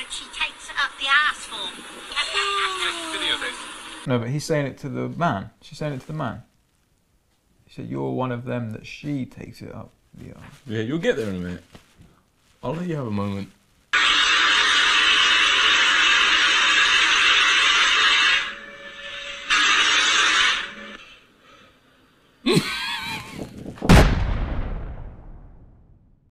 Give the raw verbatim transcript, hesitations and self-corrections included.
bloke she takes it up the arse for. No, but he's saying it to the man. She's saying it to the man. He said, you're one of them that she takes it up the arse. Yeah, you'll get there in a minute. I'll let you have a moment.